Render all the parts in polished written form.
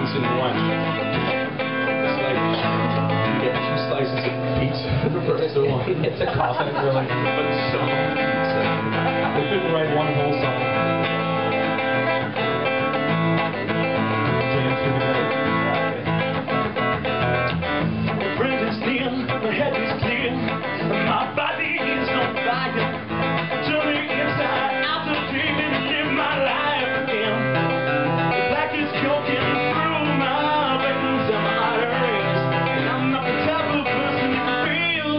Pete's and lunch. It's like you get 2 slices of pizza for the price of one. It's a coffin, really, but it's so pizza. They couldn't write one whole song. Jam together. My friend is near, my head is clear, my body is on fire. Turn me inside out to dream and live my life again. The black is choking through my veins and my arteries, and I'm not the type of person you can feel.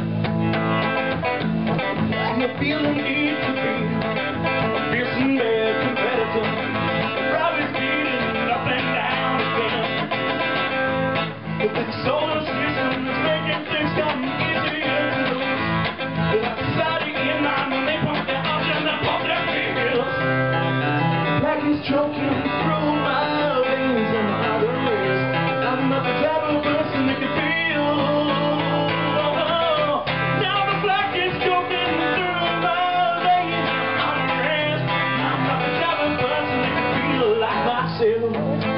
I'm a feeling need to be a fierce and bad competitor. I've always beating nothing down again. But the solar system is making things come easier to lose. Without society in mind, when they pump their arms and they pump their feels. Black is choking through my veins and my arteries. I'm not the type of person that can feel. Now the black is choking through my veins and arteries. I'm not the type of person that can feel like myself.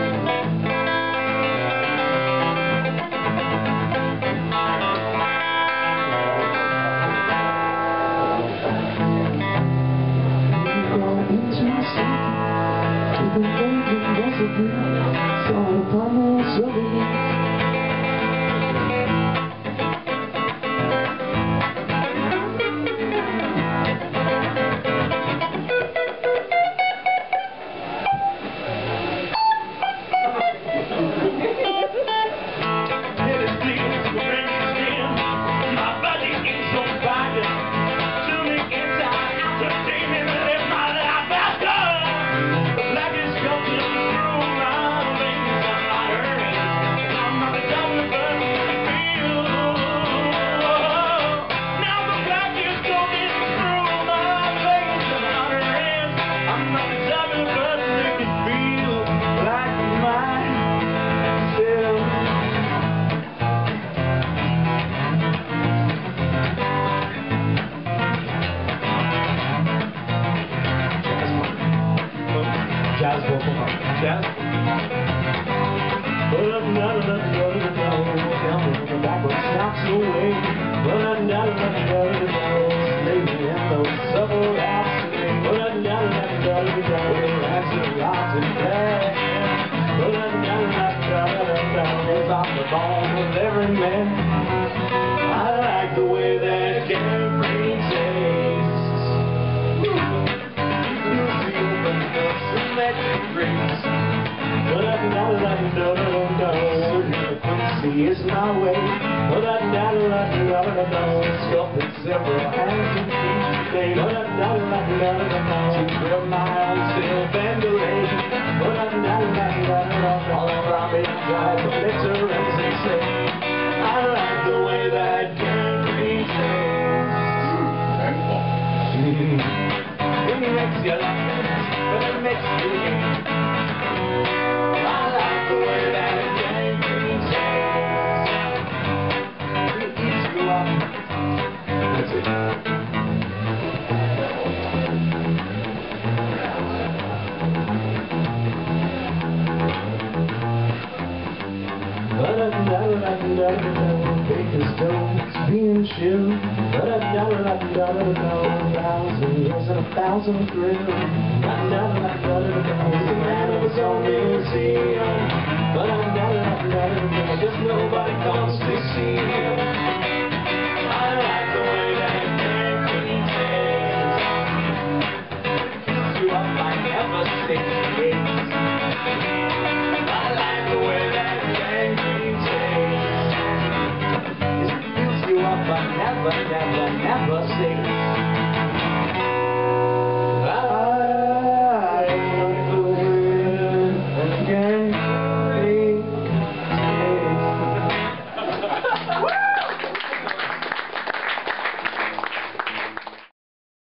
Jazz vocal. Jazz? Every man, I like the way that Gary tastes. You feel the nuts and let it breeze. Frequency is my way. Sculpted several hands and feet today. To build my own self and delay. All around me, drive the glitter and say, I like the way that Gary tastes. It makes you laugh, but it makes you hate. I like the way that Gary tastes. It eats you up. That's it. Baker's stones being chilled. 1,000 years and 1,000 thrills. The man of his own museum. But just nobody comes to see him.